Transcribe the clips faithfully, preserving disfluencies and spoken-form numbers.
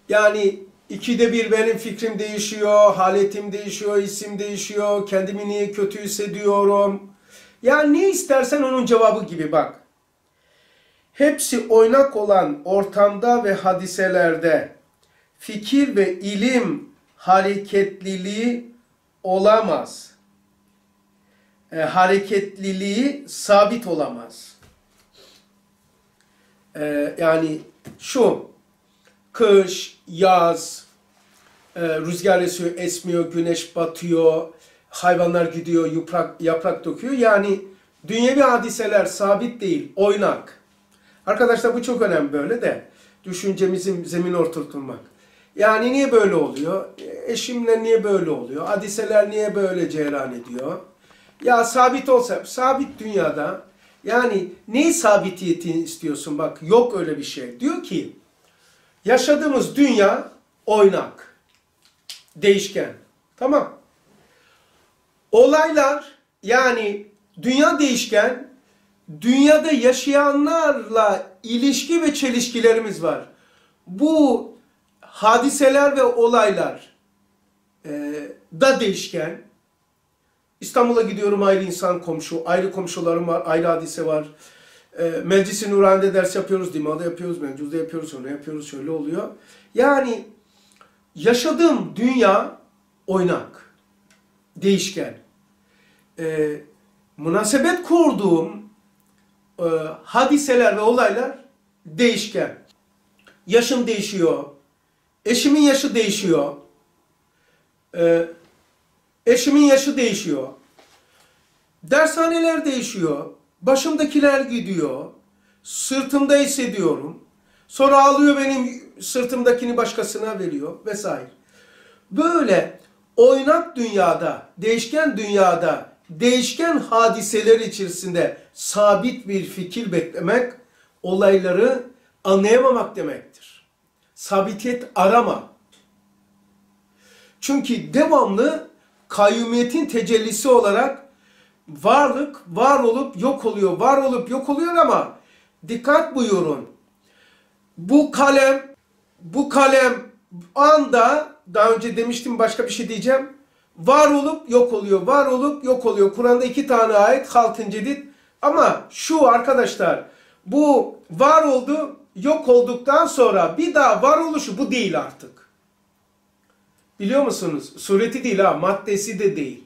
Yani ikide bir benim fikrim değişiyor, haletim değişiyor, isim değişiyor, kendimi niye kötü hissediyorum. Yani ne istersen onun cevabı gibi bak. Hepsi oynak olan ortamda ve hadiselerde fikir ve ilim hareketliliği olamaz. E, hareketliliği sabit olamaz. E, yani şu, kış, yaz, e, rüzgar esiyor, esmiyor, güneş batıyor, hayvanlar gidiyor, yaprak, yaprak döküyor. Yani dünyevi hadiseler sabit değil, oynak. Arkadaşlar bu çok önemli böyle de. Düşüncemizin zemin oturtulmak. Yani niye böyle oluyor? Eşimle niye böyle oluyor? Hadiseler niye böyle cereyan ediyor? Ya sabit olsa, sabit dünyada, yani neyi sabitiyetini istiyorsun? Bak yok öyle bir şey. Diyor ki, yaşadığımız dünya oynak, değişken. Tamam. Olaylar, yani dünya değişken, dünyada yaşayanlarla ilişki ve çelişkilerimiz var. Bu hadiseler ve olaylar e, da değişken. İstanbul'a gidiyorum, ayrı insan komşu, ayrı komşularım var, ayrı hadise var. E, Meclis-i Nurani'de ders yapıyoruz, Dima'da yapıyoruz, Mevcud'da yapıyoruz, sonra yapıyoruz, şöyle oluyor. Yani yaşadığım dünya oynak, değişken. E, münasebet kurduğum e, hadiseler ve olaylar değişken. Yaşım değişiyor, eşimin yaşı değişiyor, e, eşimin yaşı değişiyor, dershaneler değişiyor, başımdakiler gidiyor, sırtımda hissediyorum, sonra alıyor benim sırtımdakini başkasına veriyor vesaire. Böyle oynak dünyada, değişken dünyada, değişken hadiseler içerisinde sabit bir fikir beklemek, olayları anlayamamak demektir. Sabitiyet arama. Çünkü devamlı kayyumiyetin tecellisi olarak varlık var olup yok oluyor, var olup yok oluyor ama dikkat buyurun. Bu kalem, bu kalem anda, daha önce demiştim başka bir şey diyeceğim, var olup yok oluyor, var olup yok oluyor. Kur'an'da iki tane ayet, halkın cedid. Ama şu arkadaşlar, bu var oldu, yok olduktan sonra bir daha var oluşu bu değil artık. Biliyor musunuz? Sureti değil ha, maddesi de değil.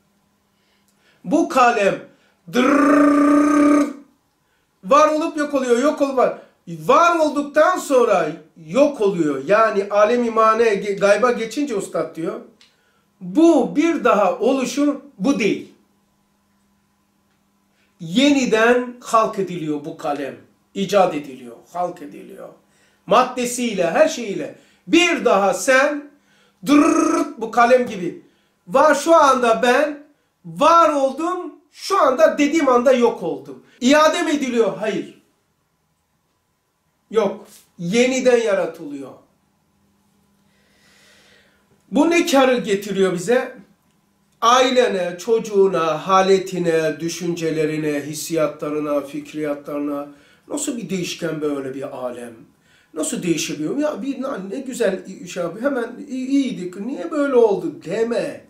Bu kalem dırrrr, var olup yok oluyor, yok olup var. Var olduktan sonra yok oluyor. Yani alem-i mane, gayba geçince ustad diyor. Bu bir daha oluşu bu değil. Yeniden halk ediliyor bu kalem. İcat ediliyor, halk ediliyor. Maddesiyle, her şeyiyle. Bir daha sen dırrrr, bu kalem gibi. Var şu anda ben, var oldum, şu anda dediğim anda yok oldum. İade mi ediliyor? Hayır. Yok. Yeniden yaratılıyor. Bu ne karı getiriyor bize? Ailene, çocuğuna, haletine, düşüncelerine, hissiyatlarına, fikriyatlarına nasıl bir değişken böyle bir alem? Nasıl değişebiliyor? Ya bir ne güzel şey yapıyor. Hemen iyiydik. Niye böyle oldu deme.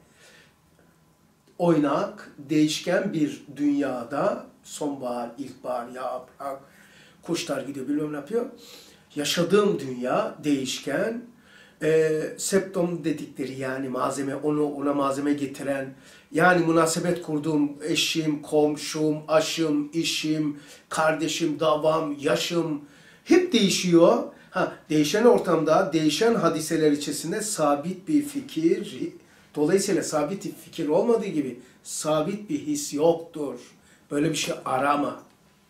Oynak, değişken bir dünyada sonbahar, ilkbahar, yaprak, kuşlar gidiyor, bilmem ne yapıyor. Yaşadığım dünya değişken, e, septom dedikleri yani malzeme, onu ona malzeme getiren, yani münasebet kurduğum eşim, komşum, aşım, işim, kardeşim, davam, yaşım hep değişiyor. Ha, değişen ortamda, değişen hadiseler içerisinde sabit bir fikir, dolayısıyla sabit bir fikir olmadığı gibi sabit bir his yoktur. Böyle bir şey arama.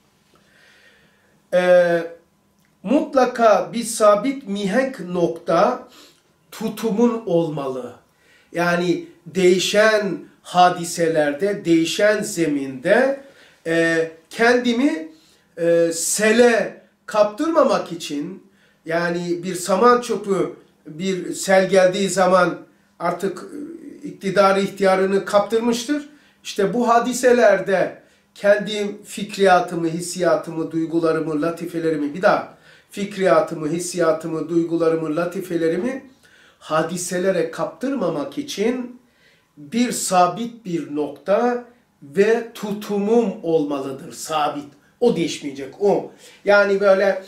Ee, mutlaka bir sabit mihenk nokta tutumun olmalı. Yani değişen hadiselerde, değişen zeminde e, kendimi e, sele kaptırmamak için, yani bir saman çöpü bir sel geldiği zaman artık iktidarı ihtiyarını kaptırmıştır. İşte bu hadiselerde kendi fikriyatımı, hissiyatımı, duygularımı, latifelerimi bir daha fikriyatımı, hissiyatımı, duygularımı, latifelerimi hadiselere kaptırmamak için bir sabit bir nokta ve tutumum olmalıdır. Sabit. O değişmeyecek. O. Yani böyle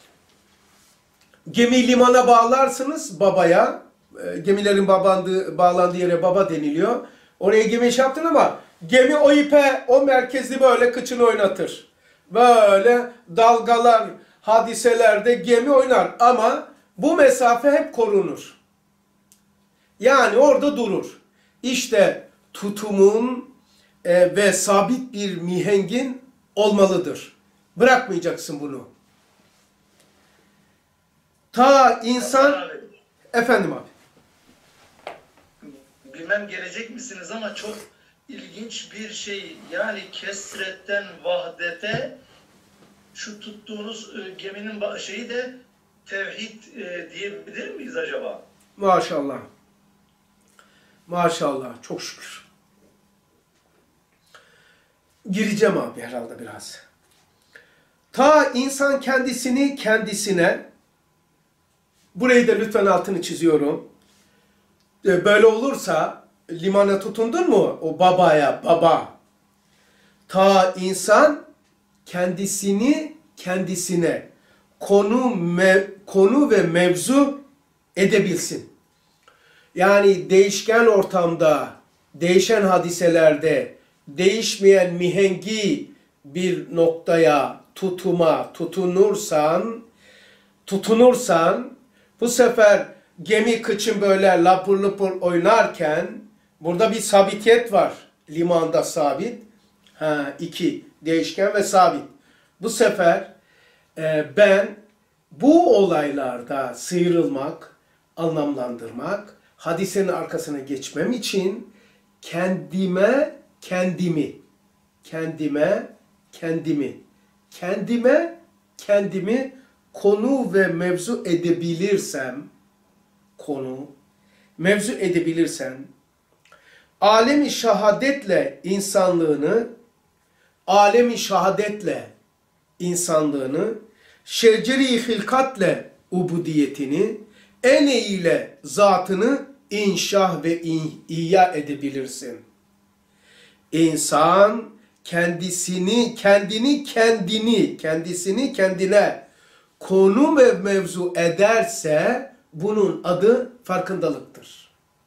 gemi limana bağlarsınız babaya. Gemilerin bağlandığı, bağlandığı yere baba deniliyor. Oraya gemi şey yaptın ama gemi o ipe, o merkezli böyle kıçını oynatır. Böyle dalgalar, hadiselerde gemi oynar ama bu mesafe hep korunur. Yani orada durur. İşte tutumun e, ve sabit bir mihengin olmalıdır. Bırakmayacaksın bunu. Ta insan... Abi, Efendim abi. bilmem gelecek misiniz ama çok ilginç bir şey. Yani kesretten vahdete şu tuttuğunuz e, geminin ba- şeyi de tevhid e, diyebilir miyiz acaba? Maşallah. Maşallah. Çok şükür. Gireceğim abi herhalde biraz. Ta insan kendisini kendisine, burayı da lütfen altını çiziyorum. Böyle olursa limana tutundun mu o babaya baba. Ta insan kendisini kendisine konu mev, konu ve mevzu edebilsin. Yani değişken ortamda, değişen hadiselerde, değişmeyen mihengi bir noktaya, tutuma tutunursan, tutunursan bu sefer gemi kıçın böyle lapır lapır oynarken burada bir sabitiyet var. Limanda sabit. Ha, iki. Değişken ve sabit. Bu sefer e, ben bu olaylarda sıyrılmak, anlamlandırmak, hadisenin arkasına geçmem için kendime kendimi, kendime kendimi, kendime kendimi konu ve mevzu edebilirsem, konu, mevzu edebilirsem, alemi şahadetle insanlığını, alemi şahadetle insanlığını, şeceri hilkatle ubudiyetini, en ile zatını inşah ve ihya edebilirsin. İnsan kendisini, kendini kendini, kendisini kendine konu ve mevzu ederse bunun adı farkındalıktır.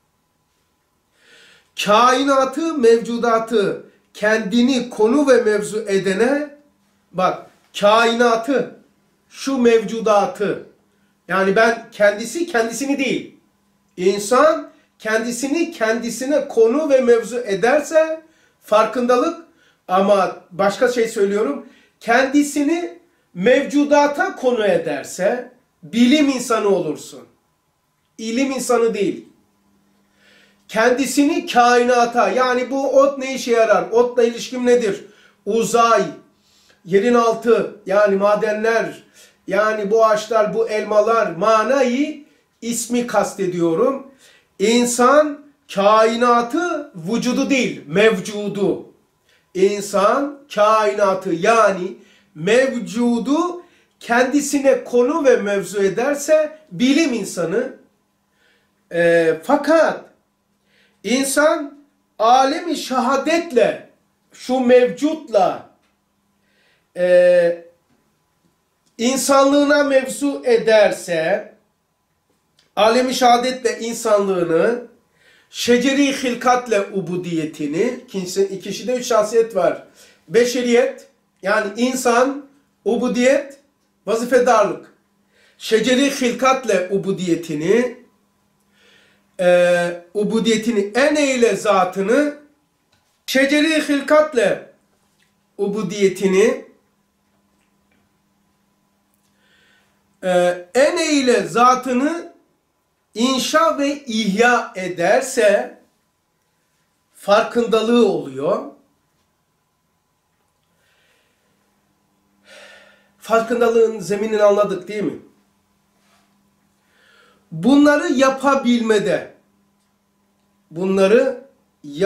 Kainatı, mevcudatı kendini konu ve mevzu edene, bak kainatı, şu mevcudatı, yani ben kendisi kendisini değil, insan kendisini kendisine konu ve mevzu ederse farkındalık, ama başka şey söylüyorum, kendisini mevcudata konu ederse bilim insanı olursun. İlim insanı değil. Kendisini kainata, yani bu ot ne işe yarar? Otla ilişkim nedir? Uzay, yerin altı, yani madenler, yani bu ağaçlar, bu elmalar, manayı, ismi kastediyorum. İnsan kainatı vücudu değil, mevcudu. İnsan kainatı yani mevcudu kendisine konu ve mevzu ederse bilim insanı. E, fakat insan alemi şahadetle, şu mevcutla e, insanlığına mevzu ederse, alemi şehadetle insanlığını, şeceri hilkatle ubudiyetini, ikisinde üç şahsiyet var. Beşeriyet, yani insan, ubudiyet, vazifedarlık. Şeceri hilkatle ubudiyetini, e, ubudiyetini, en eyle zatını, şeceri hilkatle ubudiyetini, e, en eyle zatını İnşa ve ihya ederse farkındalığı oluyor. Farkındalığın zeminini anladık değil mi? Bunları yapabilmede, bunları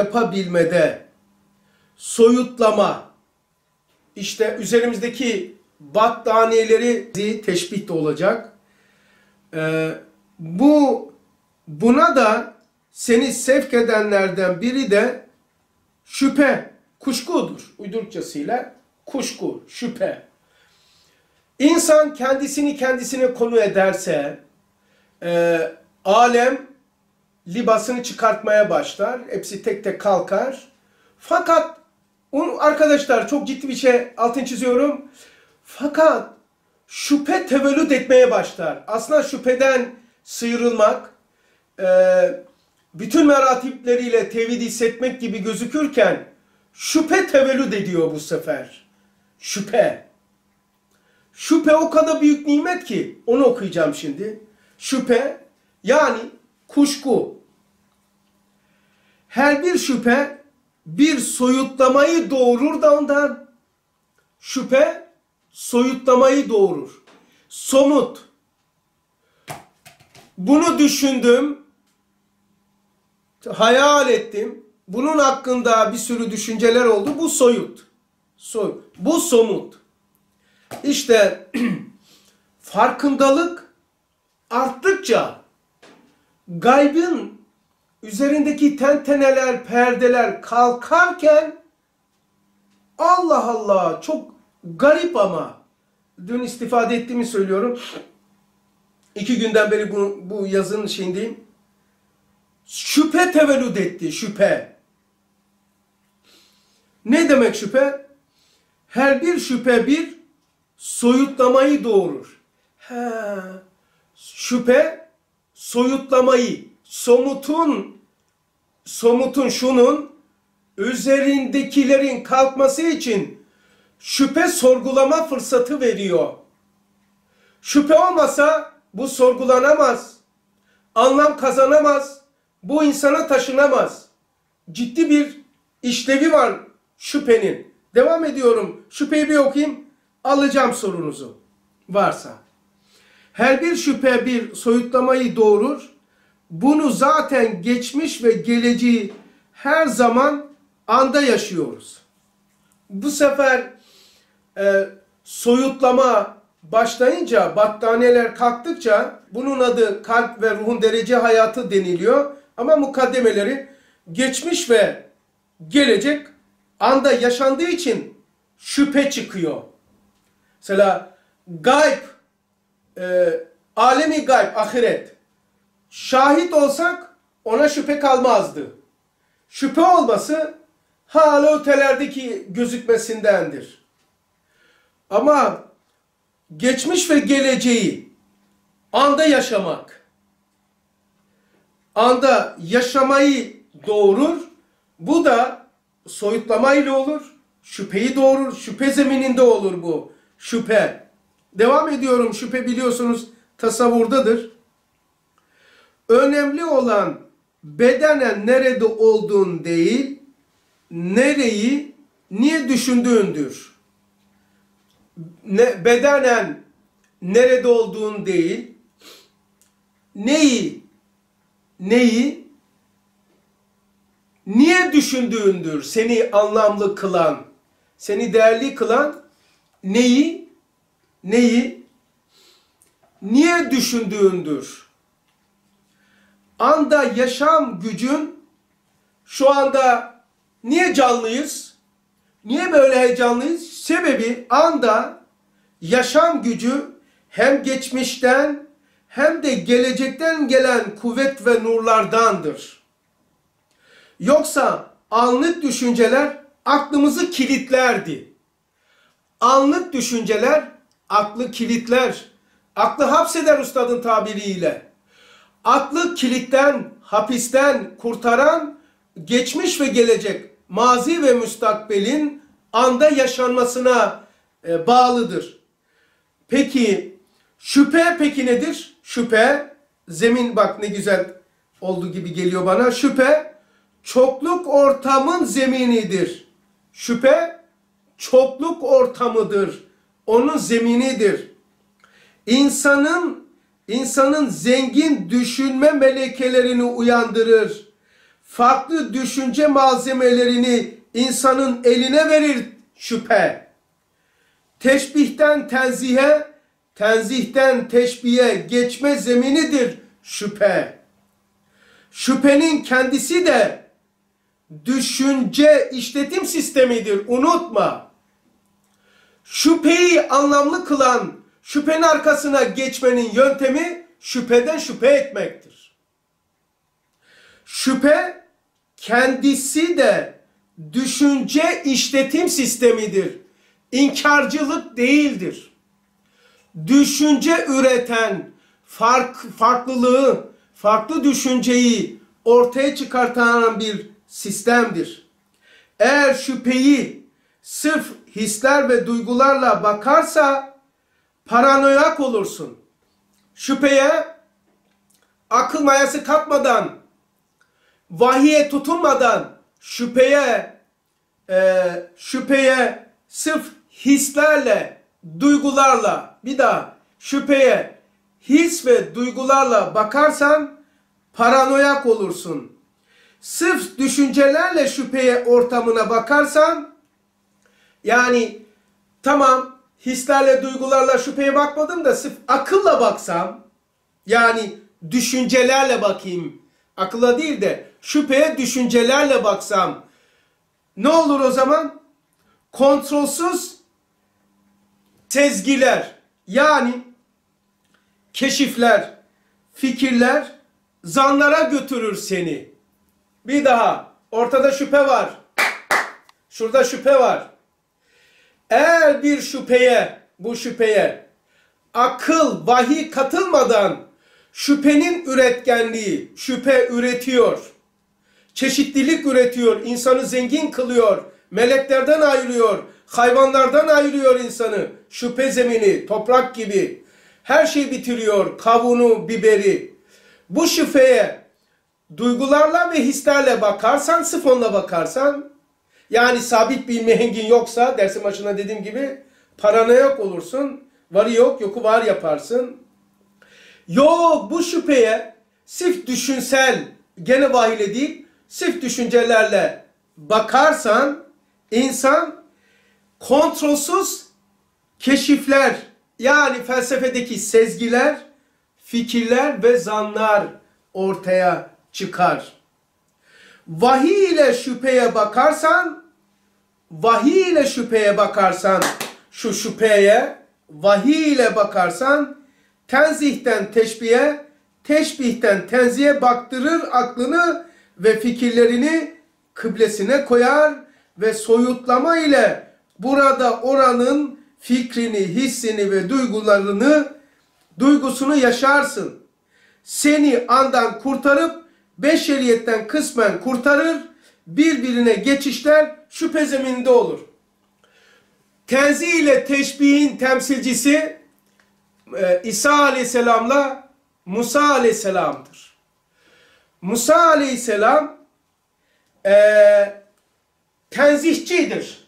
yapabilmede soyutlama, işte üzerimizdeki battaniyeleri teşbih de olacak. Ee, bu buna da seni sevk edenlerden biri de şüphe, kuşkudur. Uydurukçasıyla kuşku, şüphe. İnsan kendisini kendisine konu ederse e, alem libasını çıkartmaya başlar. Hepsi tek tek kalkar. Fakat arkadaşlar çok ciddi bir şey altını çiziyorum. Fakat şüphe tevellüd etmeye başlar. Aslında şüpheden sıyrılmak, e, bütün meratipleriyle tevhid hissetmek gibi gözükürken şüphe tevellüd ediyor bu sefer. Şüphe. Şüphe o kadar büyük nimet ki, onu okuyacağım şimdi. Şüphe yani kuşku. Her bir şüphe bir soyutlamayı doğurur da ondan. Şüphe soyutlamayı doğurur. Somut. Bunu düşündüm, hayal ettim. Bunun hakkında bir sürü düşünceler oldu. Bu soyut. Soyut. Bu somut. İşte farkındalık arttıkça gaybın üzerindeki tenteneler, perdeler kalkarken Allah Allah çok garip ama dün istifade ettiğimi söylüyorum. İki günden beri bu, bu yazının şeyindeyim. Şüphe tevellüd etti, şüphe. Ne demek şüphe? Her bir şüphe bir soyutlamayı doğurur. He, şüphe soyutlamayı, somutun, somutun şunun üzerindekilerin kalkması için şüphe sorgulama fırsatı veriyor. Şüphe olmasa bu sorgulanamaz, anlam kazanamaz, bu insana taşınamaz. Ciddi bir işlevi var şüphenin. Devam ediyorum. Şüpheyi bir okuyayım. Alacağım sorunuzu. Varsa. Her bir şüphe bir soyutlamayı doğurur. Bunu zaten geçmiş ve geleceği her zaman anda yaşıyoruz. Bu sefer e, soyutlama başlayınca, battaniyeler kalktıkça bunun adı kalp ve ruhun derece hayatı deniliyor. Ama mukaddemeleri geçmiş ve gelecek anda yaşandığı için şüphe çıkıyor. Mesela gayb, e, alemi gayb, ahiret. Şahit olsak ona şüphe kalmazdı. Şüphe olması hala ötelerdeki gözükmesindendir. Ama geçmiş ve geleceği anda yaşamak, anda yaşamayı doğurur. Bu da soyutlamayla olur. Şüpheyi doğurur. Şüphe zemininde olur bu. Şüphe. Devam ediyorum. Şüphe biliyorsunuz tasavvurdadır. Önemli olan bedenen nerede olduğun değil, nereyi, niye düşündüğündür. Ne, bedenen nerede olduğun değil, neyi, neyi, niye düşündüğündür seni anlamlı kılan, seni değerli kılan neyi, neyi, niye düşündüğündür. Anda yaşam gücün, şu anda niye canlıyız? Niye böyle heyecanlıyız? Sebebi anda yaşam gücü hem geçmişten hem de gelecekten gelen kuvvet ve nurlardandır. Yoksa anlık düşünceler aklımızı kilitlerdi. Anlık düşünceler aklı kilitler. Aklı hapseder üstadın tabiriyle. Aklı kilitten, hapisten kurtaran geçmiş ve gelecek, mazi ve müstakbelin anda yaşanmasına e, bağlıdır. Peki şüphe peki nedir? Şüphe, zemin bak ne güzel olduğu gibi geliyor bana. Şüphe çokluk ortamın zeminidir. Şüphe çokluk ortamıdır. Onun zeminidir. İnsanın insanın zengin düşünme melekelerini uyandırır. Farklı düşünce malzemelerini insanın eline verir şüphe. teşbihten tenzihe, tenzihten teşbihe geçme zeminidir şüphe. Şüphenin kendisi de düşünce işletim sistemidir. Unutma. Şüpheyi anlamlı kılan, şüphenin arkasına geçmenin yöntemi şüpheden şüphe etmektir. Şüphe kendisi de düşünce işletim sistemidir. İnkarcılık değildir. Düşünce üreten, fark, farklılığı, farklı düşünceyi ortaya çıkartan bir sistemdir. Eğer şüpheyi sırf hisler ve duygularla bakarsa paranoyak olursun. Şüpheye akıl mayası katmadan, vahiye tutunmadan, şüpheye e, şüpheye sırf hislerle, duygularla, bir daha şüpheye his ve duygularla bakarsan paranoyak olursun. Sırf düşüncelerle şüpheye ortamına bakarsan, yani tamam hislerle duygularla şüpheye bakmadım da sırf akılla baksam, yani düşüncelerle bakayım, akılla değil de şüpheye düşüncelerle baksam ne olur o zaman? Kontrolsüz sezgiler, yani keşifler, fikirler zanlara götürür seni. Bir daha, ortada şüphe var. Şurada şüphe var. Eğer bir şüpheye, bu şüpheye akıl, vahiy katılmadan şüphenin üretkenliği, şüphe üretiyor. Çeşitlilik üretiyor, insanı zengin kılıyor, meleklerden ayırıyor, hayvanlardan ayırıyor insanı. Şüphe zemini, toprak gibi. Her şeyi bitiriyor, kavunu, biberi. Bu şüpheye duygularla ve hislerle bakarsan, sırf onunla bakarsan, yani sabit bir mihengin yoksa, dersin başında dediğim gibi, paranoyak olursun, varı yok, yoku var yaparsın. Yok, bu şüpheye sırf düşünsel, gene vahiyle değil, sırf düşüncelerle bakarsan, insan kontrolsüz keşifler, yani felsefedeki sezgiler, fikirler ve zanlar ortaya çıkar. Vahiy ile şüpheye bakarsan, vahiy ile şüpheye bakarsan, şu şüpheye, vahiy ile bakarsan, tenzihten teşbihe, teşbihten tenzihe baktırır aklını ve fikirlerini kıblesine koyar ve soyutlama ile burada oranın fikrini, hissini ve duygularını, duygusunu yaşarsın. Seni andan kurtarıp beşeriyetten kısmen kurtarır, birbirine geçişler şüphe zemininde olur. Tenzih ile teşbihin temsilcisi e, İsa Aleyhisselam'la Musa Aleyhisselam'dır. Musa Aleyhisselam e, tenzihçidir.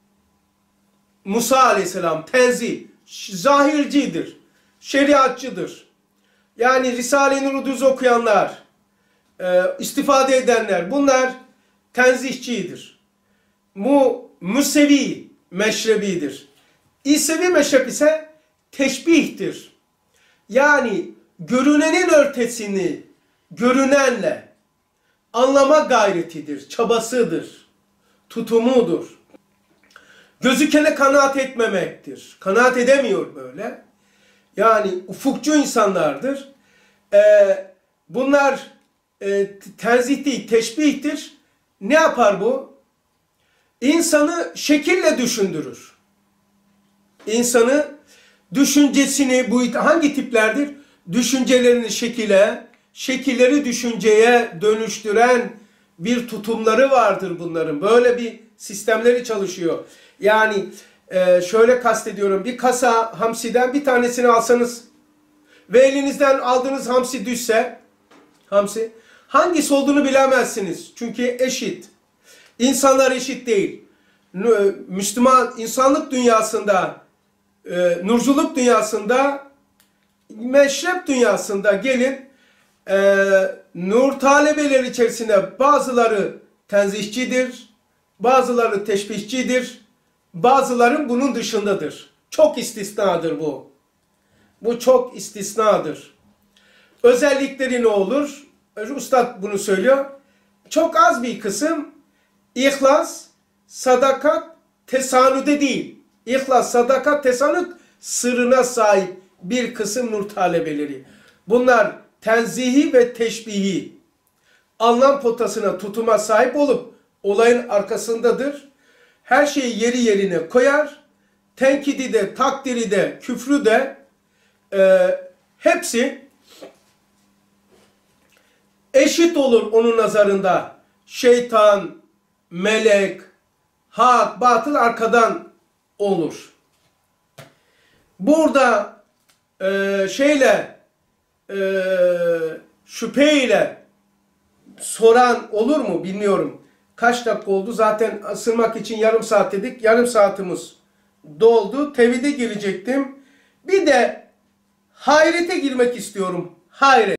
Musa Aleyhisselam tenzih, zahircidir, şeriatçıdır. Yani Risale-i Nur'u düz okuyanlar, e, istifade edenler, bunlar tenzihçidir. Mu Musevi meşrebidir. İsevi meşrep ise teşbihtir. Yani görünenin ötesini görünenle anlama gayretidir, çabasıdır, tutumudur. Gözükene kanaat etmemektir. Kanaat edemiyor böyle. Yani ufukçu insanlardır. Ee, bunlar e, tenzih değil, teşbihtir. Ne yapar bu? İnsanı şekille düşündürür. İnsanı düşüncesini, bu hangi tiplerdir? Düşüncelerini şekile, şekilleri düşünceye dönüştüren bir tutumları vardır bunların. Böyle bir sistemleri çalışıyor. Yani e, şöyle kastediyorum, bir kasa hamsiden bir tanesini alsanız ve elinizden aldığınız hamsi düşse, hamsi, hangisi olduğunu bilemezsiniz. Çünkü eşit. İnsanlar eşit değil. Müslüman insanlık dünyasında, e, nurculuk dünyasında, meşrep dünyasında gelin, e, nur talebeleri içerisinde bazıları tenzihçidir, bazıları teşbihçidir, bazıların bunun dışındadır. Çok istisnadır bu. Bu çok istisnadır. Özellikleri ne olur? Üstad bunu söylüyor. Çok az bir kısım ihlas, sadakat, tesanüde değil. İhlas, sadakat, tesanüt sırrına sahip bir kısım nur talebeleri. Bunlar tenzihi ve teşbihi anlam potasına, tutuma sahip olup olayın arkasındadır. Her şeyi yeri yerine koyar. Tenkidi de, takdiri de, küfrü de e, hepsi eşit olur onun nazarında. Şeytan, melek, hak, batıl arkadan olur. Burada e, şeyle e, şüpheyle soran olur mu bilmiyorum. Kaç dakika oldu? Zaten ısınmak için yarım saat dedik. Yarım saatimiz doldu. Tevhide girecektim. Bir de hayrete girmek istiyorum. Hayret.